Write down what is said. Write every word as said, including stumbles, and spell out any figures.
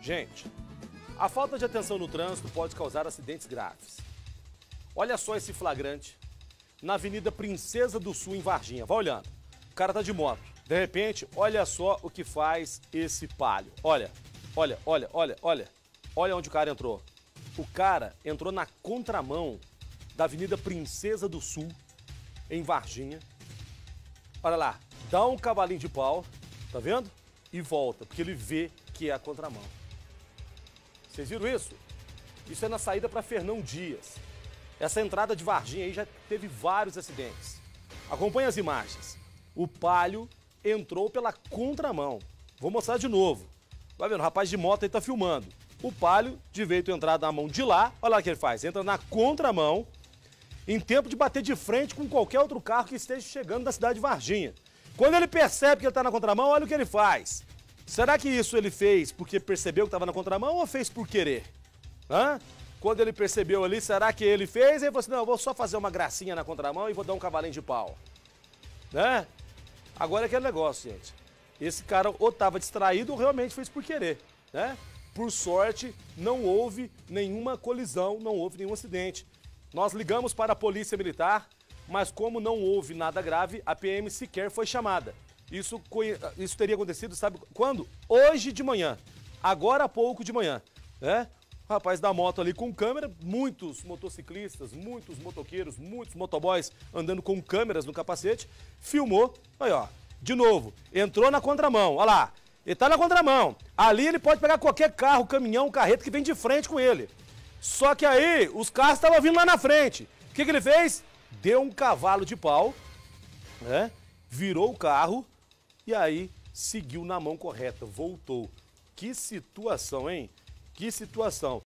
Gente, a falta de atenção no trânsito pode causar acidentes graves. Olha só esse flagrante na Avenida Princesa do Sul, em Varginha. Vai olhando. O cara tá de moto. De repente, olha só o que faz esse Palio. Olha, olha, olha, olha, olha. Olha onde o cara entrou. O cara entrou na contramão da Avenida Princesa do Sul, em Varginha. Olha lá, dá um cavalinho de pau, tá vendo? E volta, porque ele vê que é a contramão. Vocês viram isso? Isso é na saída para Fernão Dias. Essa entrada de Varginha aí já teve vários acidentes. Acompanhe as imagens. O Palio entrou pela contramão. Vou mostrar de novo. Vai vendo, o rapaz de moto aí tá filmando. O Palio, de veio entrar na mão de lá, olha lá o que ele faz. Entra na contramão, em tempo de bater de frente com qualquer outro carro que esteja chegando da cidade de Varginha. Quando ele percebe que ele tá na contramão, olha o que ele faz. Será que isso ele fez porque percebeu que estava na contramão ou fez por querer? Hã? Quando ele percebeu ali, será que ele fez? Aí ele falou assim, não, eu vou só fazer uma gracinha na contramão e vou dar um cavalinho de pau. Né? Agora é aquele negócio, gente. Esse cara ou estava distraído ou realmente fez por querer, né? Por sorte, não houve nenhuma colisão, não houve nenhum acidente. Nós ligamos para a Polícia Militar, mas como não houve nada grave, a P M sequer foi chamada. Isso, isso teria acontecido, sabe quando? Hoje de manhã, agora há pouco de manhã, né? O rapaz da moto ali com câmera, muitos motociclistas, muitos motoqueiros, muitos motoboys andando com câmeras no capacete, filmou, aí ó, de novo, entrou na contramão, olha lá, ele tá na contramão, ali ele pode pegar qualquer carro, caminhão, carreta que vem de frente com ele. Só que aí, os carros estavam vindo lá na frente, o que que ele fez? Deu um cavalo de pau, né? Virou o carro e aí seguiu na mão correta, voltou. Que situação, hein? Que situação.